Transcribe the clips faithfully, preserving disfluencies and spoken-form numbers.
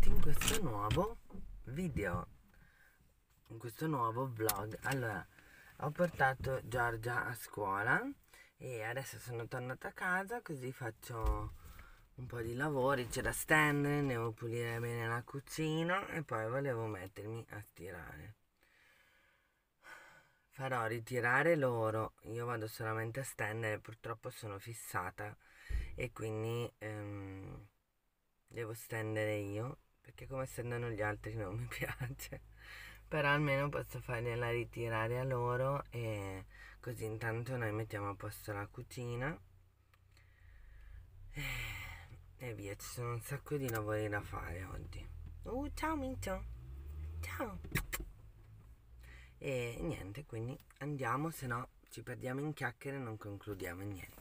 benvenuti in questo nuovo video, in questo nuovo vlog. Allora, ho portato Giorgia a scuola e adesso sono tornata a casa, così faccio un po' di lavori, c'è da stendere, devo pulire bene la cucina e poi volevo mettermi a stirare. Farò ritirare loro, io vado solamente a stendere, purtroppo sono fissata e quindi ehm, devo stendere io, perché come stendono gli altri non mi piace, però almeno posso fargliela ritirare a loro e così intanto noi mettiamo a posto la cucina e, e via. Ci sono un sacco di lavori da fare oggi. Uh, ciao Micio, ciao. E niente, quindi andiamo, se no ci perdiamo in chiacchiere e non concludiamo niente.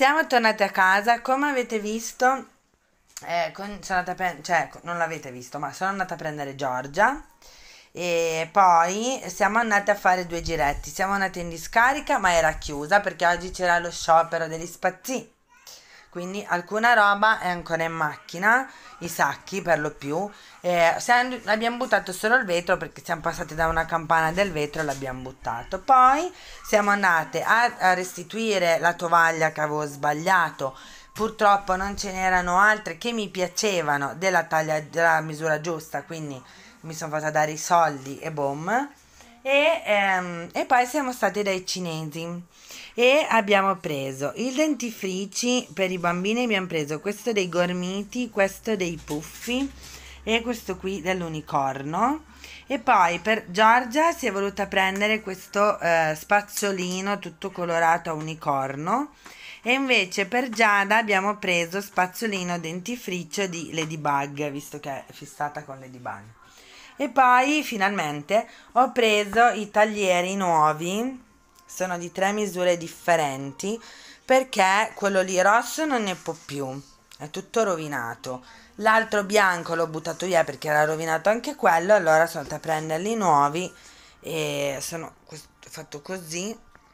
siamo tornate a casa, come avete visto, eh, con- sono andata a prendere, cioè non l'avete visto, ma sono andata a prendere Giorgia e poi siamo andate a fare due giretti. Siamo andate in discarica, ma era chiusa perché oggi c'era lo sciopero degli spazzini. Quindi alcuna roba è ancora in macchina, i sacchi per lo più. Eh, siamo- abbiamo buttato solo il vetro perché siamo passati da una campana del vetro e l'abbiamo buttato. Poi siamo andate a, a restituire la tovaglia che avevo sbagliato. Purtroppo non ce n'erano altre che mi piacevano della taglia, della misura giusta, quindi mi sono fatta dare i soldi e boom. E, ehm, e poi siamo stati dai cinesi e abbiamo preso il dentifrici per i bambini. Abbiamo preso questo dei Gormiti, questo dei Puffi e questo qui dell'unicorno. E poi per Giorgia si è voluta prendere questo eh, spazzolino tutto colorato a unicorno. E invece per Giada abbiamo preso spazzolino dentifricio di Ladybug, visto che è fissata con Ladybug. E poi finalmente ho preso i taglieri nuovi, sono di tre misure differenti, perché quello lì rosso non ne può più, è tutto rovinato. L'altro bianco l'ho buttato via perché era rovinato anche quello, allora sono andata a prenderli nuovi e sono fatto così,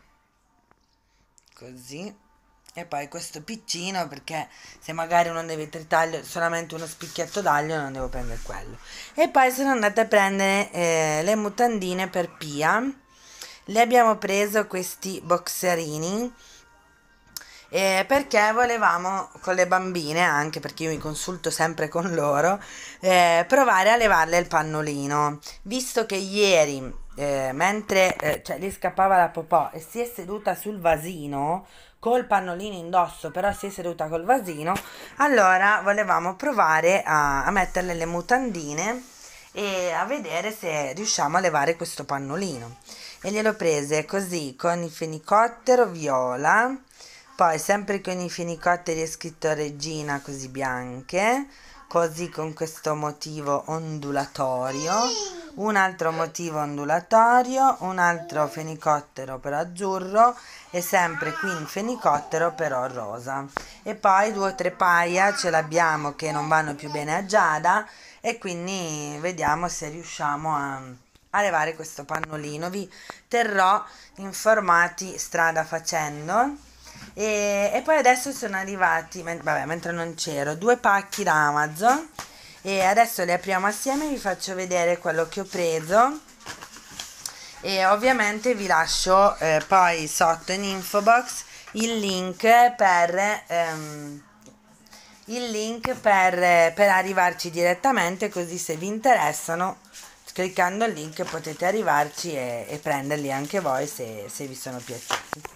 così. E poi questo piccino perché se magari uno deve tritaglio solamente uno spicchietto d'aglio non devo prendere quello. E poi sono andata a prendere eh, le mutandine per Pia. Le abbiamo preso questi boxerini eh, perché volevamo con le bambine, anche perché io mi consulto sempre con loro, eh, provare a levarle il pannolino, visto che ieri eh, mentre eh, cioè, gli scappava la popò e si è seduta sul vasino col pannolino indosso, però si è seduta col vasino, allora volevamo provare a, a metterle le mutandine e a vedere se riusciamo a levare questo pannolino. E gliel'ho prese così con il fenicottero viola, poi sempre con i fenicotteri è scritto Regina così bianche, così con questo motivo ondulatorio, un altro motivo ondulatorio, un altro fenicottero però azzurro e sempre qui in fenicottero però rosa. E poi due o tre paia ce l'abbiamo che non vanno più bene a Giada e quindi vediamo se riusciamo a, a levare questo pannolino. Vi terrò informati strada facendo. E, e poi adesso sono arrivati, men- vabbè, mentre non c'ero, due pacchi da Amazon e adesso li apriamo assieme e vi faccio vedere quello che ho preso e ovviamente vi lascio eh, poi sotto in info box il link per ehm, il link per, per arrivarci direttamente, così se vi interessano cliccando il link potete arrivarci e, e prenderli anche voi se, se vi sono piaciuti.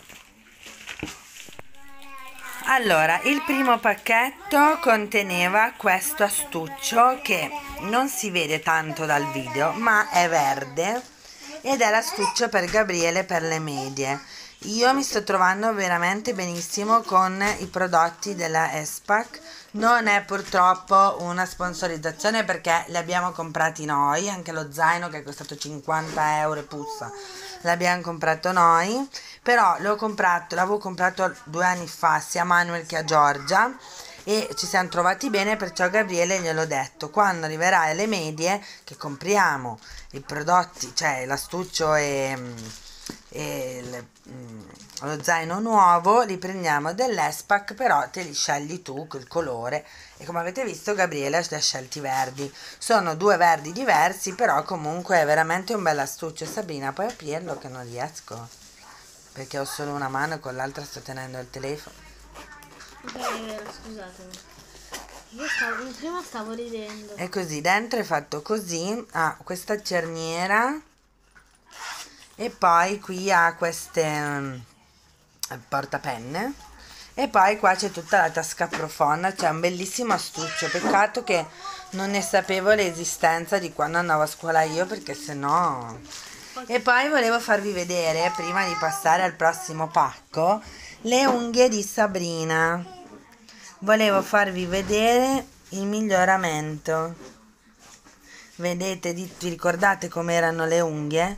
Allora, il primo pacchetto conteneva questo astuccio che non si vede tanto dal video, ma è verde ed è l'astuccio per Gabriele per le medie. Io mi sto trovando veramente benissimo con i prodotti della Espac. Non è purtroppo una sponsorizzazione perché li abbiamo comprati noi, anche lo zaino che è costato cinquanta euro e puzza, l'abbiamo comprato noi, però l'ho comprato, l'avevo comprato due anni fa sia a Manuel che a Giorgia e ci siamo trovati bene, perciò a Gabriele gliel'ho detto, quando arriverai alle medie che compriamo i prodotti, cioè l'astuccio e, e il, mm, lo zaino nuovo, li prendiamo dell'Espac, però te li scegli tu col colore e come avete visto Gabriele li ha scelti verdi, sono due verdi diversi, però comunque è veramente un bel astuccio. Sabrina, puoi aprirlo che non riesco perché ho solo una mano e con l'altra sto tenendo il telefono. Ok, è vero, scusatemi. Io stavo, prima stavo ridendo. E così dentro è fatto così, ha questa cerniera e poi qui ha queste um, portapenne e poi qua c'è tutta la tasca profonda, c'è un bellissimo astuccio, peccato che non ne sapevo l'esistenza di quando andavo a scuola io, perché sennò. E poi volevo farvi vedere, prima di passare al prossimo pacco, le unghie di Sabrina. Volevo farvi vedere il miglioramento. Vedete, vi ricordate come erano le unghie?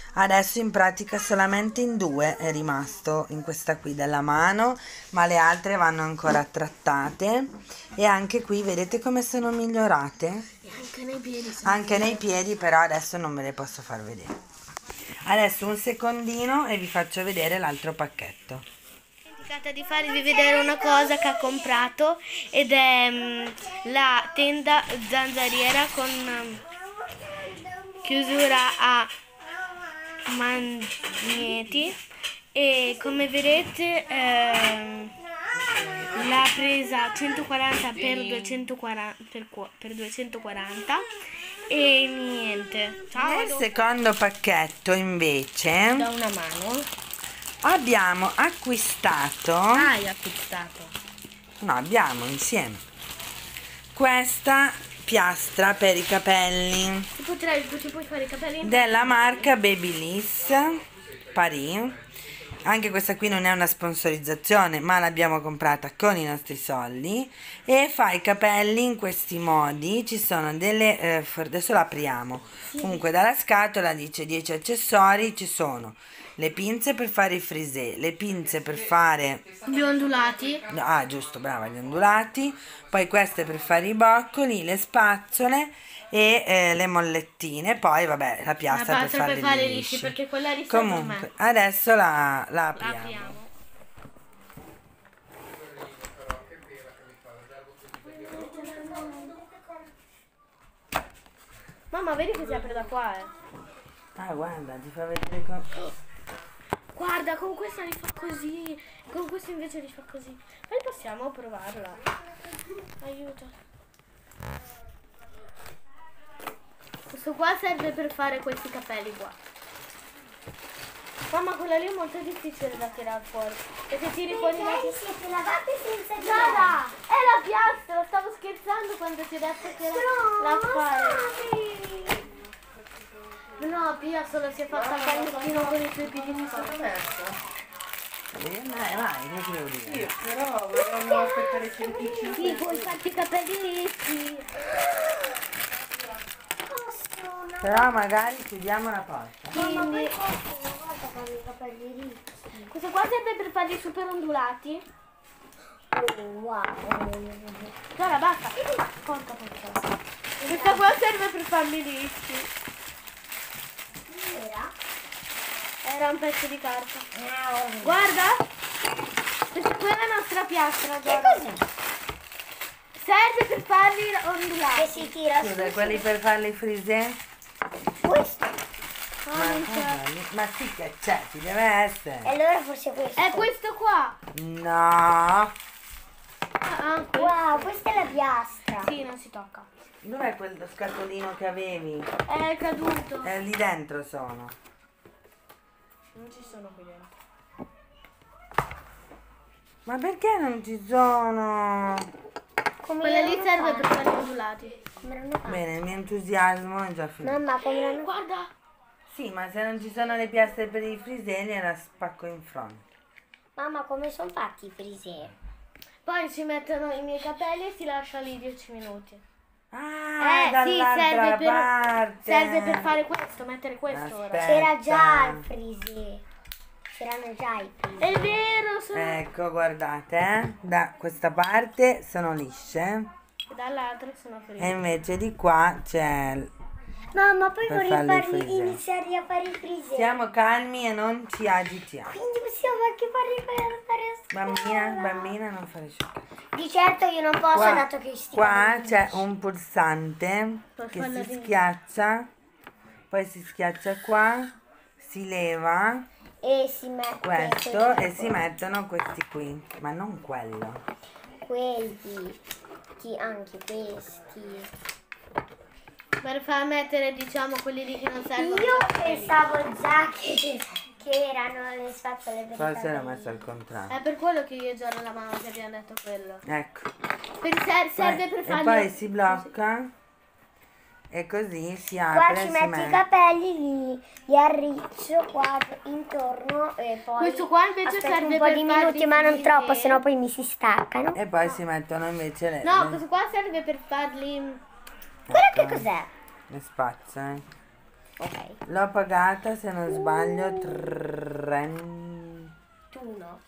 Adesso in pratica solamente in due è rimasto in questa qui della mano, ma le altre vanno ancora trattate e anche qui vedete come sono migliorate? E anche nei piedi. sono Anche nei piedi, però adesso non ve le posso far vedere. Adesso un secondino e vi faccio vedere l'altro pacchetto. Ho dimenticato di farvi vedere una cosa che ha comprato ed è mm, la tenda zanzariera con mm, chiusura a magneti e come vedete ehm, l'ha presa centoquaranta per duecentoquaranta per, qua- per duecentoquaranta e niente. Ciao, Nel do- secondo pacchetto invece da una mano. abbiamo acquistato, Hai acquistato. no abbiamo insieme, questa piastra per i capelli Ti, potrei, ti puoi fare i capelli? della marca Babyliss Paris. Anche questa qui non è una sponsorizzazione, ma l'abbiamo comprata con i nostri soldi e fa i capelli in questi modi. Ci sono delle eh, for- adesso l'apriamo. Comunque dalla scatola dice dieci accessori, ci sono le pinze per fare i frisé, le pinze per fare Gli ondulati. no, ah giusto, brava, gli ondulati, poi queste per fare i boccoli, le spazzole e eh, le mollettine, poi vabbè la piastra La per pasta per farli fare lisci. lisci, perché quella liscia per me. Comunque adesso la, la La apriamo. apriamo. Mamma, vedi che si apre da qua, eh. Ah guarda, ti fa vedere come... Guarda, con questa li fa così, con questo invece li fa così. Noi possiamo provarla. Aiuto. Questo qua serve per fare questi capelli qua. Mamma, quella lì è molto difficile da tirare fuori. Perché tiri fuori la... siete lavati senza Guarda, è la piastra, stavo scherzando quando ti ho detto che era la fare. No, Pia solo si è fatta il cagnolino con i suoi piedini sopra. Eh, Vai, vai, che ti devo dire? Però volevamo aspettare centicinque. Sì, puoi farti i capelli lisci. Però magari chiudiamo la porta. Quindi, guarda come i capelli ricci. questo qua serve per farli super ondulati. Oh, wow. Guarda, basta. Porca porca. Questa qua serve per farli lisci. Era? Era un pezzo di carta. Ah, Guarda. Questa qua è la nostra piastra. che guarda. cos'è? Serve per farli Che ondulati. si tira Scusa, su. quelli per fare i frisé? Questo. Ah, Ma, non c'è. ma sì che c'è, ci deve essere. E allora forse questo. È questo qua. No. Ah, ah, questo. Wow, questa è la piastra. Sì, non si tocca. Dov'è quello scatolino che avevi? È caduto. Eh, lì dentro sono. Non ci sono qui dentro. Ma perché non ci sono? Come Quella lì l'hanno serve per fatto? fare gli ondulati. Come l'hanno fatto? Bene, il mio entusiasmo è già finito. Mamma, come l'hanno fatto? Guarda. Sì, ma se non ci sono le piastre per i frisé, la spacco in fronte. Mamma, come sono fatti i frisè? Poi si mettono i miei capelli e si lascia lì dieci minuti. Ah, Eh, sì, dall'altra serve per, parte. serve per fare questo, mettere questo ora. Aspetta. C'era già il frisè. C'erano già i frisè. È vero, sono... Ecco, guardate, eh. Da questa parte sono lisce Dall'altra sono e fredde. invece di qua c'è... il- Mamma, poi Per vorrei farli farli, frisè. iniziare a fare i frisè. Stiamo calmi e non ci agitiamo. Quindi possiamo anche farli per fare a scuola. Bambina, bambina, non fare sciocchezze. Di certo io non posso, Qua, dato che stiamo qua c'è un pulsante Per che farla si di- schiaccia, poi si schiaccia qua, si leva E si mette questo e si mettono questi qui, ma non quello. quelli, chi- anche questi. Per far mettere, diciamo, quelli lì che non servono. Io pensavo già che, che erano le spazzole per Forse fare- l'ho messo al contrario. È per quello che io e Giorgio la mamma ti abbiamo detto quello. Ecco. Per ser- serve per e farli... poi si blocca e così si Qua apre ci e si metti i mette. capelli, li, li arriccio qua intorno e poi Questo qua invece aspetto serve un po' per di farli minuti, ma non frisè. troppo, sennò poi mi si staccano. E poi si mettono invece le, No, le, questo qua serve per farli... Quello ecco, che cos'è? le spazzole. Ok. L'ho pagata, se non sbaglio, trentacinque.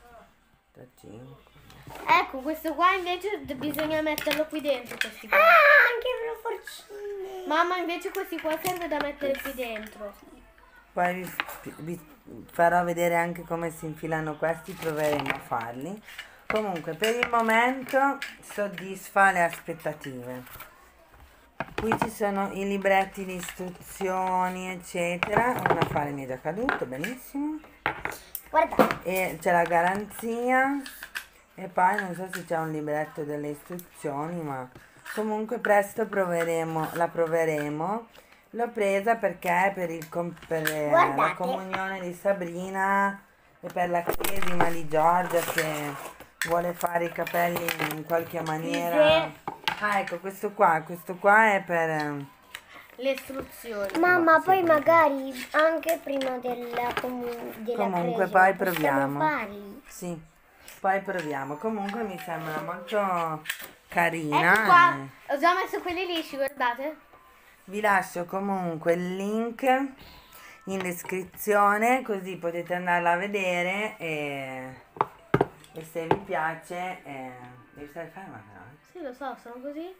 Ecco, questo qua invece d- bisogna metterlo qui dentro, questi qua. Ah, anche le forcine. Mamma, invece questi qua serve da mettere qui dentro. Poi vi, vi farò vedere anche come si infilano questi, proveremo a farli. Comunque, per il momento soddisfa le aspettative. Qui ci sono i libretti di istruzioni, eccetera. Un affare mi è già caduto, benissimo. Guarda. E c'è la garanzia. E poi non so se c'è un libretto delle istruzioni, ma comunque presto proveremo, la proveremo. L'ho presa perché per, il, com- per eh, la Guardate. comunione di Sabrina e per la cresima di Giorgia, che vuole fare i capelli in qualche maniera. Ah, ecco, questo qua, questo qua è per... eh, Le istruzioni. Mamma, sì, poi sì. magari anche prima della, comu- della Comunque cresima poi possiamo proviamo. farli. Sì, poi proviamo. Comunque mi sembra molto carina. Ecco qua, eh. ho già messo quelli lisci, guardate. Vi lascio comunque il link in descrizione, così potete andarla a vedere e, e se vi piace eh, devi stare ferma però. Sì, lo so, sono così.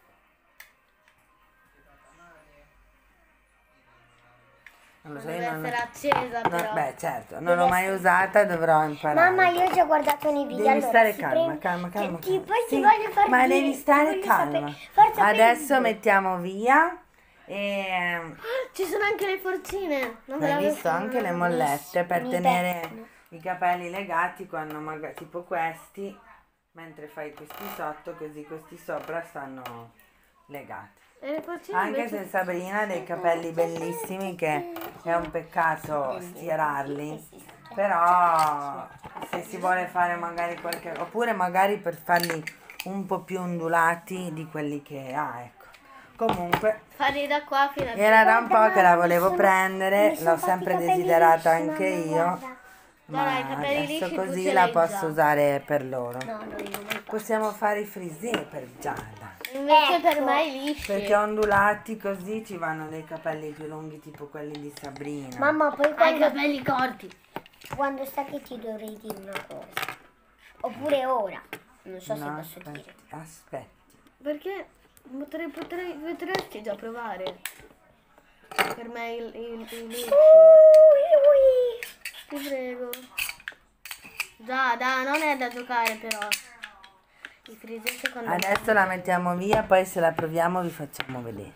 Non lo so, Deve io non, essere accesa, no, però. beh certo, non l'ho mai usata, dovrò imparare. Mamma, io ho già guardato nei video. Devi allora, stare si calma, prende- calma, Cioè, calma, ti- calma. poi ti Sì, voglio far ma dire- devi ti stare voglio calma. sapere- forza, Adesso prendi. mettiamo via e Ah, ci sono anche le forcine. Non ve hai l'avevo- visto anche le mollette per mi tenere beccano. i capelli legati quando magari tipo questi, mentre fai questi sotto, così questi sopra stanno legati. E le forcine Anche invece- se Sabrina ha dei capelli bellissimi che è un peccato stirarli, però se si vuole fare magari qualche, oppure magari per farli un po' più ondulati di quelli che ha, ecco. Comunque farli da qua fino a era da un po' che la volevo sono- prendere, mi sono l'ho fatti sempre i capelli desiderata lisci, anche mamma, io, guarda. ma Dai, i capelli adesso lisci tu così ce la l'hai posso già. usare per loro. No, no, io non posso. Possiamo fare i frisé per Giada, Invece per Ecco. me i lisci. perché ondulati così ci vanno dei capelli più lunghi tipo quelli di Sabrina. Mamma, poi Hai i quando, capelli corti. quando sta che ti dovrei dire una cosa. Oppure ora. Non so se No, posso aspetti, dire. aspetti. Perché potrei, potrei, potresti già provare. Per me il, il, il lisci. Ti prego. Già, dai, non è da giocare però. I frisé secondo me. Adesso la mettiamo via, poi se la proviamo vi facciamo vedere.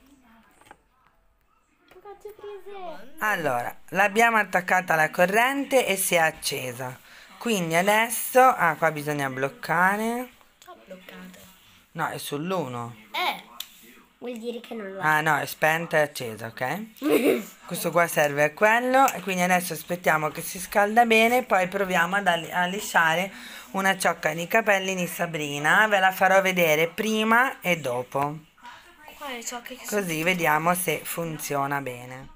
Faccio frisé. Allora, l'abbiamo attaccata alla corrente e si è accesa. Quindi adesso, ah, qua bisogna bloccare. Ho bloccato. No, è sull'uno. Eh. Vuol dire che non lo ha. Ah no, è spenta e accesa, ok? Questo qua serve a quello e quindi adesso aspettiamo che si scalda bene, poi proviamo ad alli- a lisciare una ciocca di capelli di Sabrina. Ve la farò vedere prima e dopo, Qua è ciò che così vediamo se funziona bene.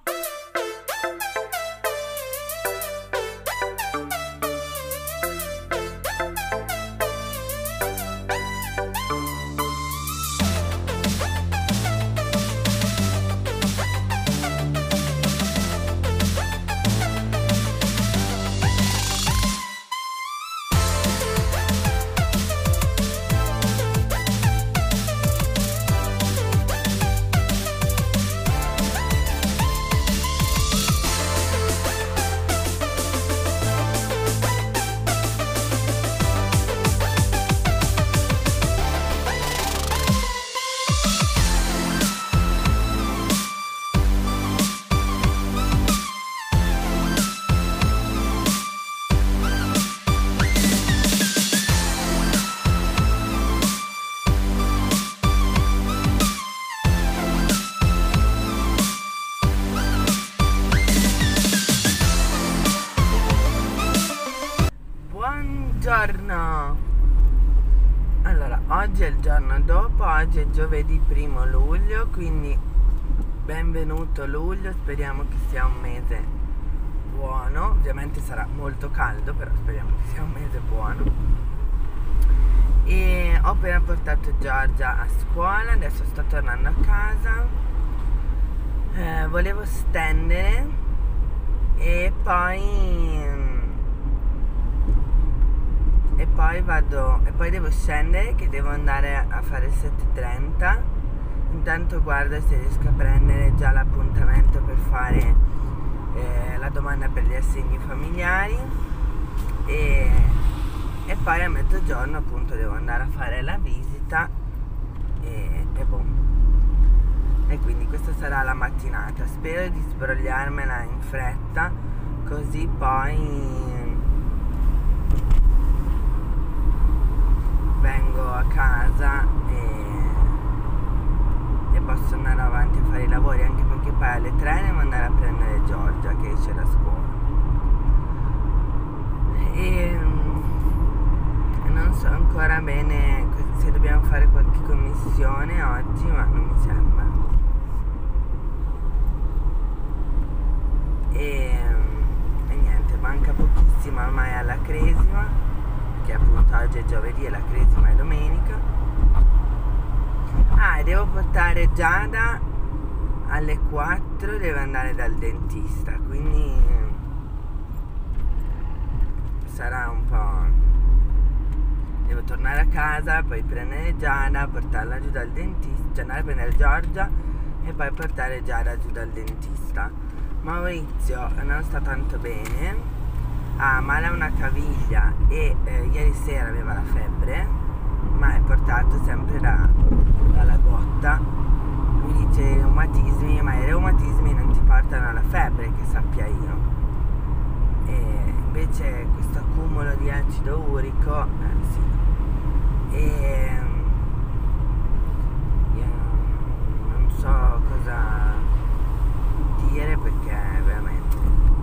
Buongiorno! Allora, oggi è il giorno dopo, oggi è giovedì primo luglio, quindi benvenuto luglio, speriamo che sia un mese buono, ovviamente sarà molto caldo, però speriamo che sia un mese buono. E ho appena portato Giorgia a scuola, adesso sto tornando a casa eh, volevo stendere e poi e poi vado e poi devo scendere che devo andare a fare il sette e trenta. Intanto guardo se riesco a prendere già l'appuntamento per fare eh, la domanda per gli assegni familiari e, e poi a mezzogiorno appunto devo andare a fare la visita e, e boh. E quindi questa sarà la mattinata. Spero di sbrogliarmela in fretta, così poi vengo a casa e, e posso andare avanti a fare i lavori, anche perché poi alle tre devo andare a prendere Giorgia che esce da scuola. E, e non so ancora bene se dobbiamo fare qualche commissione oggi, ma non mi sembra. E, e niente, manca pochissimo ormai alla cresima, che appunto oggi è giovedì e la cresima è domenica. Ah, e devo portare Giada alle quattro, deve andare dal dentista, quindi sarà un po'... devo tornare a casa, poi prendere Giada, portarla giù dal dentista, cioè andare a prendere Giorgia e poi portare Giada giù dal dentista. Maurizio non sta tanto bene, ha male a una caviglia e eh, ieri sera aveva la febbre, ma è portato sempre da, dalla gotta. Mi dice i reumatismi, ma i reumatismi non ti portano alla febbre, che sappia io. E invece questo accumulo di acido urico, eh, sì. E io non so cosa dire perché veramente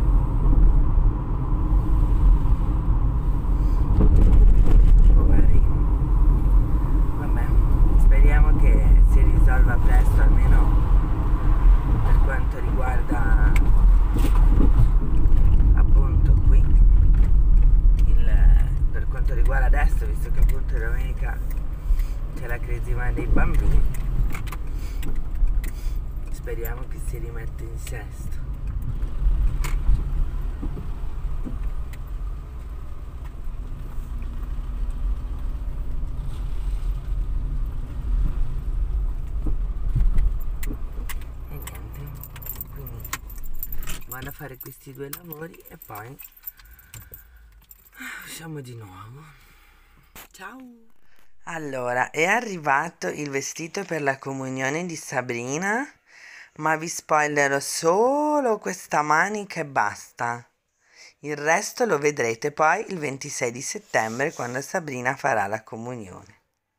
poverino. Vabbè, speriamo che si risolva presto, almeno per quanto riguarda appunto qui il, per quanto riguarda adesso, visto che appunto domenica c'è la cresima dei bambini. Speriamo che si rimetta in sesto. E niente, quindi vado a fare questi due lavori e poi usciamo di nuovo. Ciao! Allora, è arrivato il vestito per la comunione di Sabrina, ma vi spoilerò solo questa manica e basta. Il resto lo vedrete poi il ventisei di settembre, quando Sabrina farà la comunione.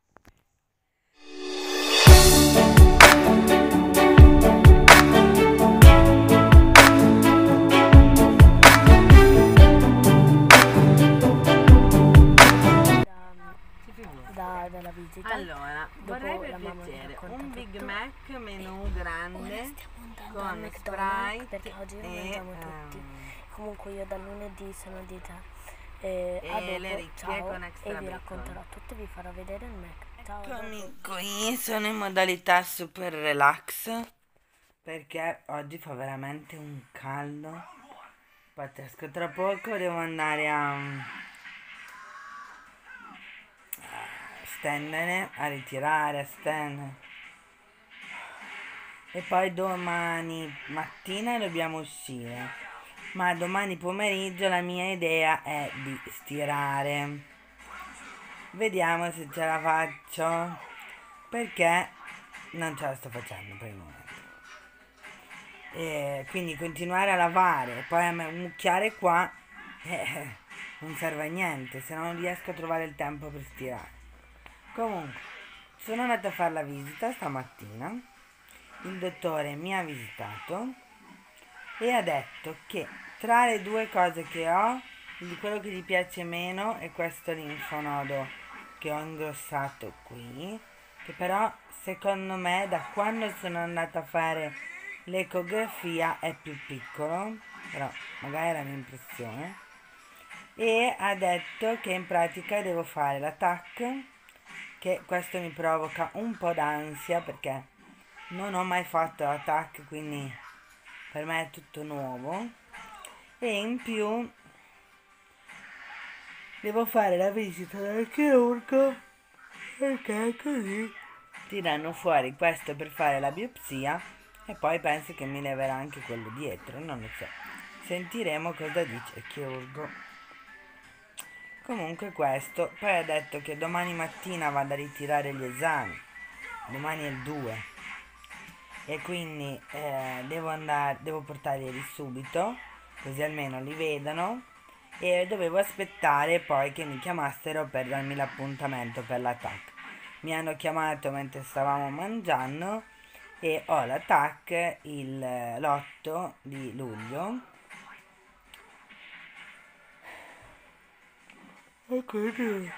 Da, dalla visita. Allora, Dopo vorrei per la mamma mi piacere racconta un Big tutto. Mac menù grande Stiamo andando al con McDonald's Sprite perché oggi lo e, mangiamo tutti. ehm, Comunque io dal lunedì sono a dieta. Eh, e a dopo, le ricche ciao, con extra e vi bacon. racconterò tutto e vi farò vedere il Mac. Ciao. a dopo. Eccomi qui, sono in modalità super relax perché oggi fa veramente un caldo pazzesco. Tra poco devo andare a, a stendere, a ritirare, a stendere. E poi domani mattina dobbiamo uscire, ma domani pomeriggio la mia idea è di stirare. Vediamo se ce la faccio, perché non ce la sto facendo per il momento. E quindi continuare a lavare e poi a mucchiare qua eh, non serve a niente, se non riesco a trovare il tempo per stirare. Comunque, sono andata a fare la visita stamattina. Il dottore mi ha visitato e ha detto che tra le due cose che ho, di quello che gli piace meno è questo linfonodo che ho ingrossato qui, che però secondo me da quando sono andata a fare l'ecografia è più piccolo, però magari è la mia impressione. E ha detto che in pratica devo fare la T A C, che questo mi provoca un po' d'ansia perché non ho mai fatto l'attack, quindi per me è tutto nuovo, e in più devo fare la visita dal chirurgo perché così tirano fuori questo per fare la biopsia e poi penso che mi leverà anche quello dietro, non lo so, sentiremo cosa dice il chirurgo. Comunque questo, poi ha detto che domani mattina vado a ritirare gli esami, domani è il due, e quindi eh, devo andare, devo portarli subito, così almeno li vedono, e dovevo aspettare poi che mi chiamassero per darmi l'appuntamento per l'attack. Mi hanno chiamato mentre stavamo mangiando e ho l'attack il l'otto di luglio. E quindi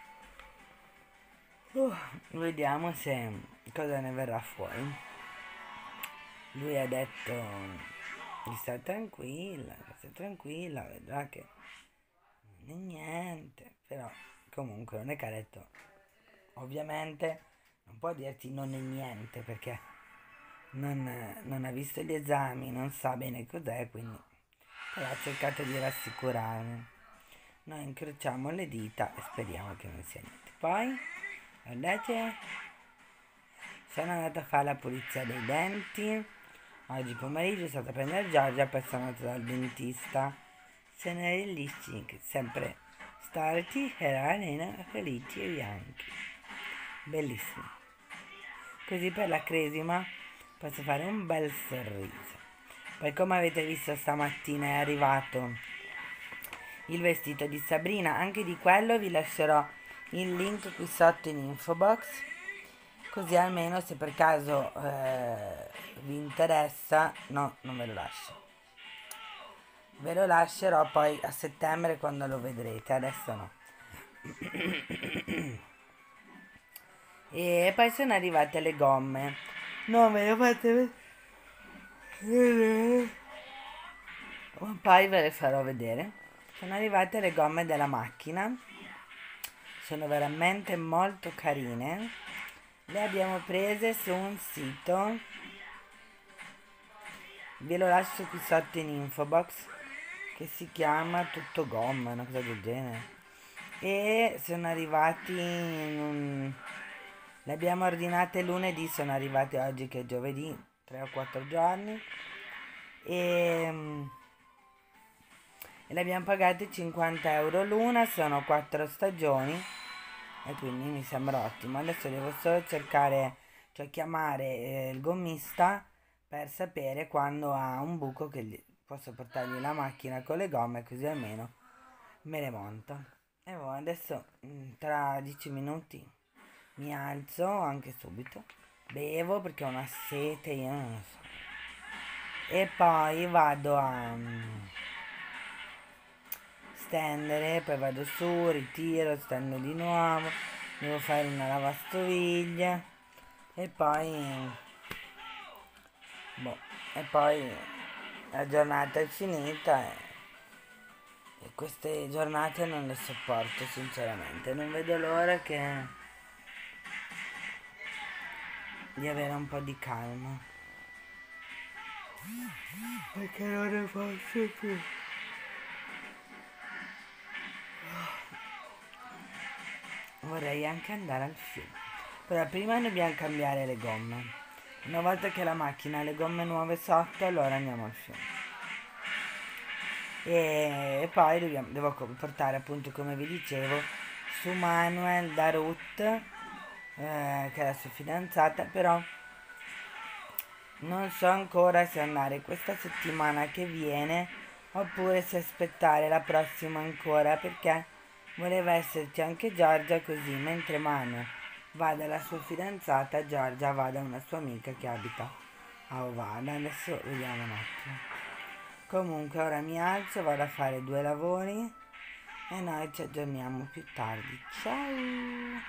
oh, vediamo se cosa ne verrà fuori. Lui ha detto di stare tranquilla, di stare tranquilla, vedrà che non è niente, però comunque non è che ha detto, ovviamente non può dirti non è niente perché non, non ha visto gli esami, non sa bene cos'è, quindi però ha cercato di rassicurarmi. Noi incrociamo le dita e speriamo che non sia niente. Poi guardate, sono andata a fare la pulizia dei denti oggi pomeriggio, sono stata a prendere Giorgia, poi sono andata dal dentista. Se ne lisci, sempre storti e la nena felici e bianchi, bellissimo. Così per la cresima posso fare un bel sorriso. Poi come avete visto stamattina è arrivato il vestito di Sabrina, anche di quello vi lascerò il link qui sotto in info box, così almeno se per caso eh, vi interessa, no, non ve lo lascio, ve lo lascerò poi a settembre quando lo vedrete, adesso no. E poi sono arrivate le gomme, non ve le fate vedere, poi ve le farò vedere. Sono arrivate le gomme della macchina, sono veramente molto carine, le abbiamo prese su un sito, ve lo lascio qui sotto in info box, che si chiama Tutto Gomma, una cosa del genere, e sono arrivati in un... le abbiamo ordinate lunedì, sono arrivate oggi che è giovedì, tre o quattro giorni, e... e le abbiamo pagate cinquanta euro l'una, sono quattro stagioni e quindi mi sembra ottimo. Adesso devo solo cercare, cioè chiamare eh, il gommista per sapere quando ha un buco che gli, posso portargli la macchina con le gomme, così almeno me le monto. E boh, adesso tra dieci minuti mi alzo anche subito, bevo perché ho una sete, io non lo so, e poi vado a stendere, poi vado su, ritiro, stendo di nuovo, devo fare una lavastoviglie e poi boh, e poi la giornata è finita e, e queste giornate non le sopporto sinceramente, non vedo l'ora che di avere un po' di calma perché non ne posso più. Vorrei anche andare al fiume, però prima dobbiamo cambiare le gomme. Una volta che la macchina ha le gomme nuove sotto, allora andiamo al fiume. E poi dobbiamo, devo portare, appunto, come vi dicevo, su Manuel da Ruth, eh, che è la sua fidanzata, però non so ancora se andare questa settimana che viene oppure se aspettare la prossima ancora, perché voleva esserci anche Giorgia, così mentre Manu va dalla sua fidanzata, Giorgia va da una sua amica che abita a Ovada. Adesso vediamo un attimo. Comunque ora mi alzo, vado a fare due lavori e noi ci aggiorniamo più tardi. Ciao!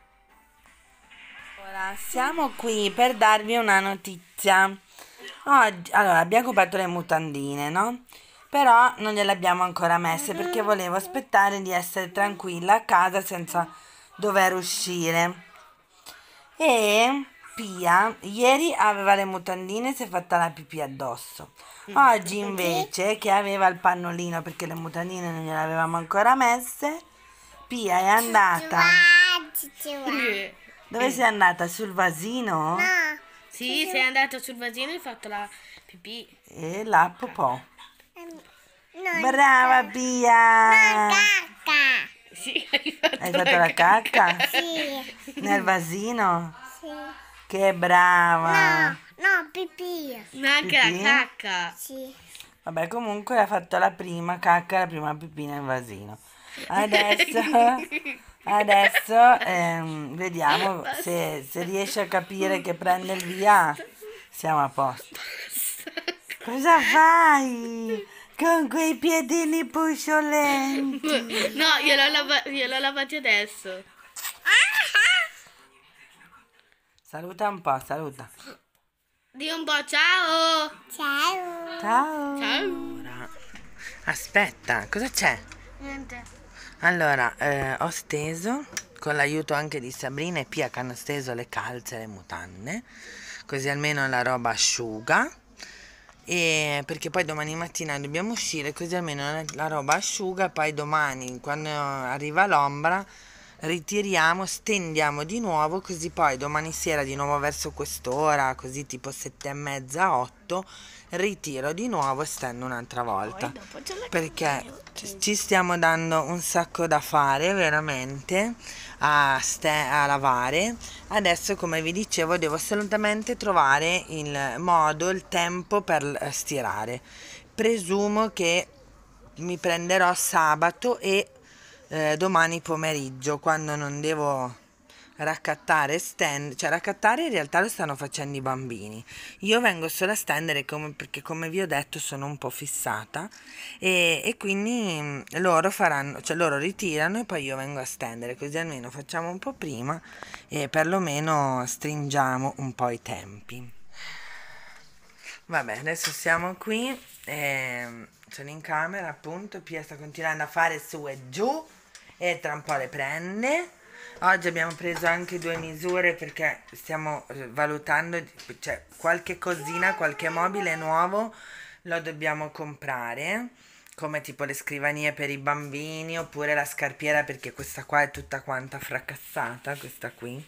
Ora siamo qui per darvi una notizia. Oggi, allora, abbiamo comprato le mutandine, no? Però non gliele abbiamo ancora messe perché volevo aspettare di essere tranquilla a casa senza dover uscire. E Pia ieri aveva le mutandine e si è fatta la pipì addosso. Oggi invece, che aveva il pannolino perché le mutandine non gliele avevamo ancora messe, Pia è andata. Dove sei andata? Sul vasino? Sì, sei andato sul vasino e hai fatto la pipì. E la popò. Brava Pia! Sì, hai fatto, Hai fatto la cacca? Sì, Nel vasino? sì. Che brava! No, pipì. Ma anche Pipì? la cacca. Sì. Vabbè, comunque ha fatto la prima cacca, la prima pipì nel vasino. Adesso, adesso ehm, vediamo se, se riesce a capire che prende il via. Siamo a posto. Cosa fai? Con quei piedini pusciolenti. No, gliel'ho lava- gliel'ho lavati adesso. Saluta un po', saluta. Di un po' ciao. Ciao. Ciao. Ciao. Aspetta, cosa c'è? Niente. Allora, eh, ho steso, con l'aiuto anche di Sabrina e Pia che hanno steso le calze e le mutande, così almeno la roba asciuga, e perché poi domani mattina dobbiamo uscire, così almeno la, la roba asciuga, poi domani quando arriva l'ombra ritiriamo, stendiamo di nuovo, così poi domani sera di nuovo verso quest'ora, così tipo sette e mezza, otto, ritiro di nuovo e stendo un'altra volta, perché ci ci stiamo dando un sacco da fare veramente a, ste- a lavare. Adesso, come vi dicevo, devo assolutamente trovare il modo, il tempo per eh, stirare. Presumo che mi prenderò sabato e eh, domani pomeriggio, quando non devo raccattare e stendere, cioè raccattare in realtà lo stanno facendo i bambini, io vengo solo a stendere come, perché come vi ho detto sono un po' fissata e, e quindi mm, loro faranno, cioè loro ritirano e poi io vengo a stendere, così almeno facciamo un po' prima e perlomeno stringiamo un po' i tempi. Vabbè, adesso siamo qui, ehm, sono in camera appunto, Pia sta continuando a fare su e giù e tra un po' le prende. Oggi abbiamo preso anche due misure perché stiamo eh, valutando, cioè qualche cosina, qualche mobile nuovo lo dobbiamo comprare, come tipo le scrivanie per i bambini oppure la scarpiera, perché questa qua è tutta quanta fracassata, questa qui,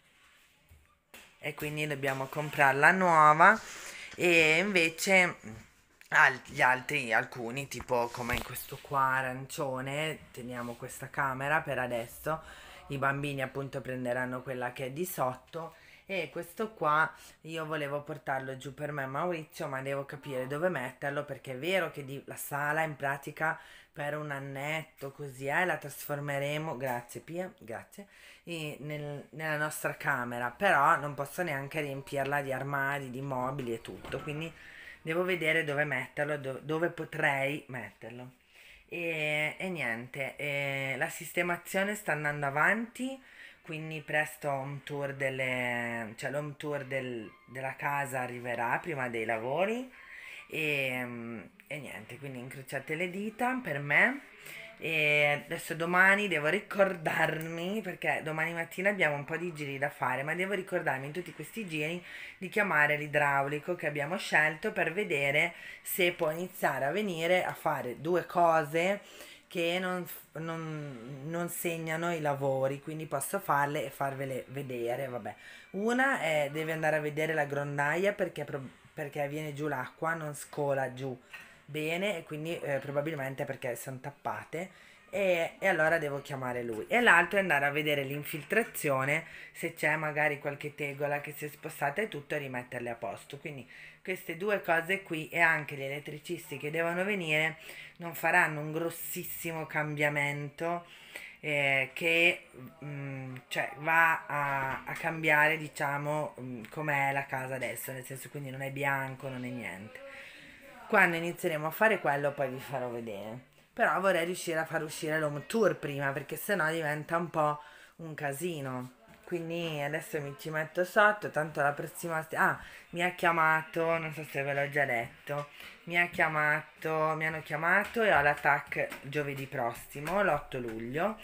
e quindi dobbiamo comprarla nuova. E invece al- gli altri, alcuni, tipo come questo qua arancione, teniamo questa camera per adesso, i bambini appunto prenderanno quella che è di sotto, e questo qua io volevo portarlo giù per me e Maurizio, ma devo capire dove metterlo, perché è vero che di- la sala in pratica per un annetto così è, la trasformeremo, grazie Pia, grazie, e nel- nella nostra camera, però non posso neanche riempirla di armadi, di mobili e tutto, quindi devo vedere dove metterlo, do- dove potrei metterlo. E, e niente, e la sistemazione sta andando avanti, quindi presto un tour delle, cioè l'home tour del- della casa arriverà prima dei lavori e, mm, e niente, quindi incrociate le dita per me. E adesso domani devo ricordarmi, perché domani mattina abbiamo un po' di giri da fare, ma devo ricordarmi in tutti questi giri di chiamare l'idraulico che abbiamo scelto per vedere se può iniziare a venire a fare due cose che non, non- non segnano i lavori, quindi posso farle e farvele vedere, vabbè. Una è, deve andare a vedere la grondaia perché, pro- perché viene giù l'acqua, non scola giù bene, e quindi eh, probabilmente perché sono tappate, e, e allora devo chiamare lui. E l'altro è andare a vedere l'infiltrazione, se c'è magari qualche tegola che si è spostata e tutto, e rimetterle a posto. Quindi queste due cose qui, e anche gli elettricisti che devono venire non faranno un grossissimo cambiamento eh, che mm, cioè va a, a cambiare, diciamo, mm, com'è la casa adesso, nel senso, quindi non è bianco, non è niente. Quando inizieremo a fare quello poi vi farò vedere. Però vorrei riuscire a far uscire l'home tour prima, perché sennò diventa un po' un casino. Quindi adesso mi ci metto sotto, tanto la prossima... st- Ah, mi ha chiamato, non so se ve l'ho già detto, mi ha chiamato, mi hanno chiamato e ho l'attack giovedì prossimo, l'otto luglio.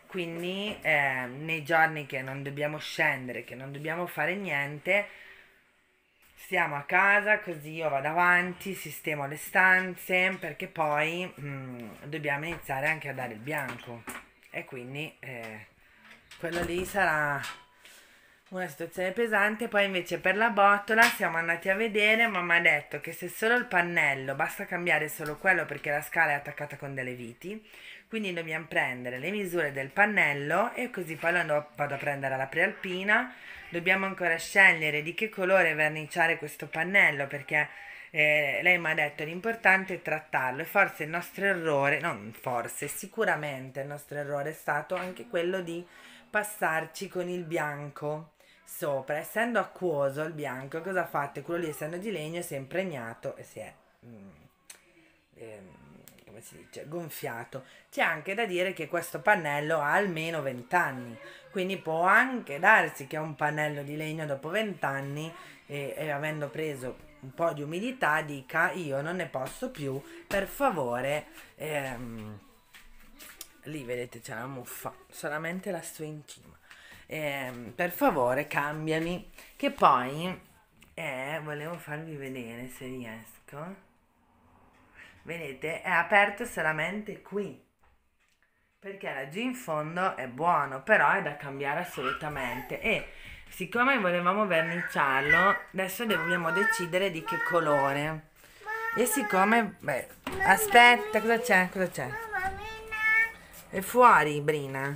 quindi eh, nei giorni che non dobbiamo scendere, che non dobbiamo fare niente, stiamo a casa, così io vado avanti, sistemo le stanze, perché poi mm, dobbiamo iniziare anche a dare il bianco. E quindi eh, quello lì sarà una situazione pesante. Poi invece per la botola siamo andati a vedere, mamma ha detto che se solo il pannello, basta cambiare solo quello perché la scala è attaccata con delle viti, quindi dobbiamo prendere le misure del pannello e così poi lo andò- vado a prendere alla prealpina. Dobbiamo ancora scegliere di che colore verniciare questo pannello, perché eh, lei mi ha detto l'importante è trattarlo, e forse il nostro errore, non forse, sicuramente il nostro errore è stato anche quello di passarci con il bianco sopra. Essendo acquoso il bianco, cosa ha fatto? Quello lì, essendo di legno, si è impregnato e si è mm, ehm, come si dice, gonfiato. C'è anche da dire che questo pannello ha almeno venti anni, quindi può anche darsi che un pannello di legno dopo venti anni e, e avendo preso un po' di umidità dica io non ne posso più, per favore. ehm, Lì vedete c'è la muffa, solamente la sto in cima. Ehm, per favore cambiami, che poi eh, volevo farvi vedere se riesco. Vedete, è aperto solamente qui, perché laggiù in fondo è buono, però è da cambiare assolutamente. E siccome volevamo verniciarlo, adesso dobbiamo decidere di che colore. E siccome, beh, aspetta, cosa c'è? Cosa c'è? È fuori, Brina?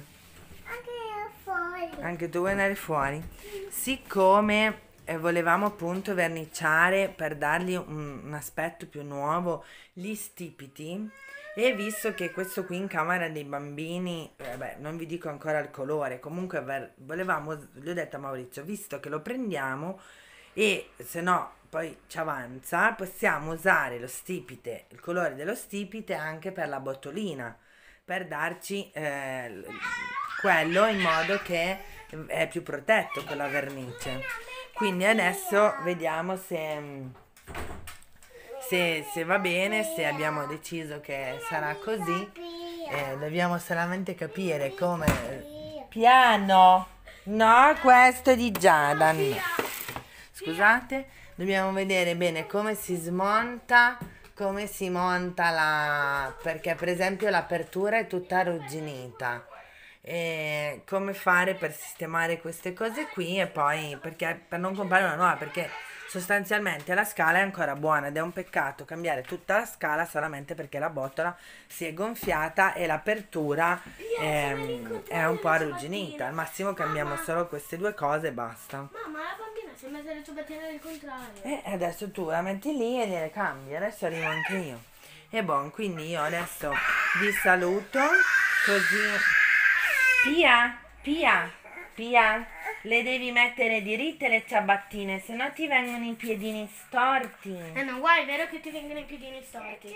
Anche tu vuoi andare fuori? Siccome eh, volevamo appunto verniciare per dargli un, un aspetto più nuovo gli stipiti, e visto che questo qui in camera dei bambini, eh, beh, non vi dico ancora il colore, comunque ver- volevamo, gli ho detto a Maurizio, visto che lo prendiamo e se no poi ci avanza, possiamo usare lo stipite, il colore dello stipite anche per la botolina, per darci eh, l- quello in modo che è più protetto con la vernice. Quindi adesso vediamo se, se, se va bene, se abbiamo deciso che sarà così. Eh, dobbiamo solamente capire come... Piano! No, questo è di Giada. No. Scusate, dobbiamo vedere bene come si smonta, come si monta la... perché per esempio l'apertura è tutta arrugginita. E come fare per sistemare queste cose qui, e poi perché per non comprare una nuova, perché sostanzialmente la scala è ancora buona ed è un peccato cambiare tutta la scala solamente perché la botola si è gonfiata e l'apertura ehm, è un po' arrugginita. Al massimo cambiamo solo queste due cose e basta. Mamma, la bambina si è messa le ciabattine al contrario. E adesso tu la metti lì e gliele cambi. Adesso arrivo anche io. E buon, quindi io adesso vi saluto così. Pia, Pia, Pia, le devi mettere diritte le ciabattine, se no ti vengono i piedini storti. Eh no, guarda, è vero che ti vengono i piedini storti.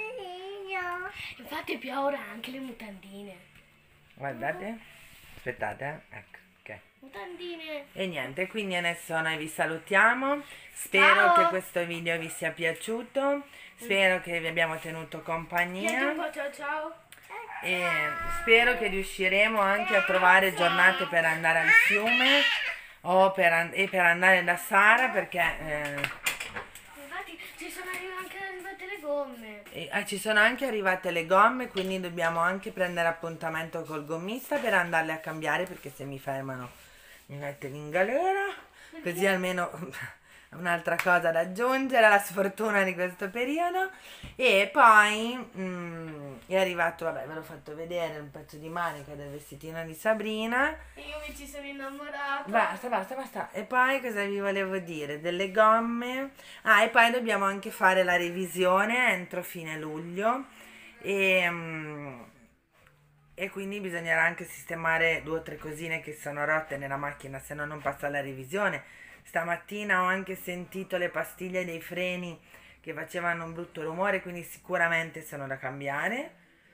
Infatti più ora anche le mutandine. Guardate, aspettate, eh. Ecco, ok. Mutandine. E niente, quindi adesso noi vi salutiamo. Spero Ciao. che questo video vi sia piaciuto. Spero che vi abbiamo tenuto Chiedi compagnia. un po' ciao ciao. E spero che riusciremo anche a trovare giornate per andare al fiume o per, an- e per andare da Sara, perché eh, Infatti ci sono arri- anche arrivate le gomme. e- eh, ci sono anche arrivate le gomme, quindi dobbiamo anche prendere appuntamento col gommista per andarle a cambiare, perché se mi fermano mi mettono in galera, così almeno un'altra cosa da aggiungere alla sfortuna di questo periodo. E poi mm, è arrivato, vabbè, ve l'ho fatto vedere, un pezzo di manica del vestitino di Sabrina. Io mi ci sono innamorata. Basta, basta, basta. E poi cosa vi volevo dire? Delle gomme. Ah, e poi dobbiamo anche fare la revisione entro fine luglio. E, mm, e quindi bisognerà anche sistemare due o tre cosine che sono rotte nella macchina, se no non passa la revisione. Stamattina ho anche sentito le pastiglie dei freni che facevano un brutto rumore, quindi sicuramente sono da cambiare.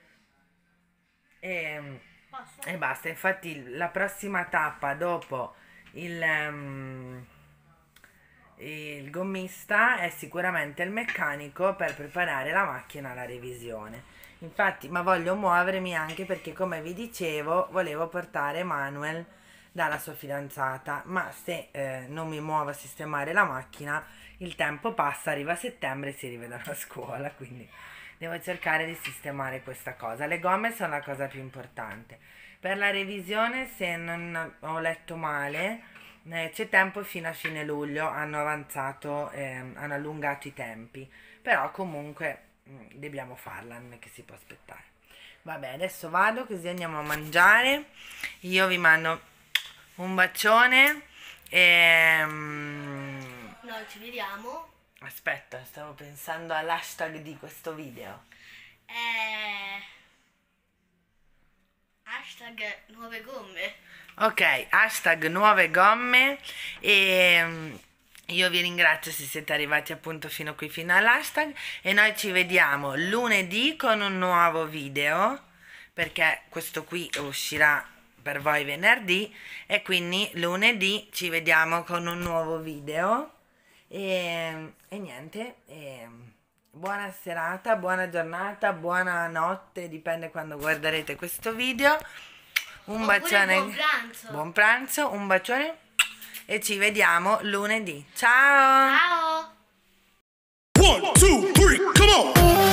E, e basta, infatti la prossima tappa dopo il, um, il gommista è sicuramente il meccanico per preparare la macchina alla revisione. Infatti, ma voglio muovermi anche perché, come vi dicevo, volevo portare Manuel dalla sua fidanzata, ma se eh, non mi muovo a sistemare la macchina, il tempo passa, arriva settembre e si rivedono a scuola, quindi devo cercare di sistemare questa cosa. Le gomme sono la cosa più importante. Per la revisione, se non ho letto male, eh, c'è tempo fino a fine luglio, hanno avanzato, eh, hanno allungato i tempi, però comunque mh, dobbiamo farla, non è che si può aspettare. Vabbè, adesso vado così andiamo a mangiare, io vi mando un bacione e... um, Noi ci vediamo. aspetta, stavo pensando all'hashtag di questo video. Eh... Hashtag nuove gomme. Ok, hashtag nuove gomme e um, io vi ringrazio se siete arrivati appunto fino qui, fino all'hashtag, e noi ci vediamo lunedì con un nuovo video, perché questo qui uscirà per voi venerdì e quindi lunedì ci vediamo con un nuovo video e, e niente, e buona serata, buona giornata, buona notte, dipende quando guarderete questo video. Un Oppure bacione, buon pranzo. buon pranzo, un bacione e ci vediamo lunedì. Ciao! Ciao! One, two, three, come on!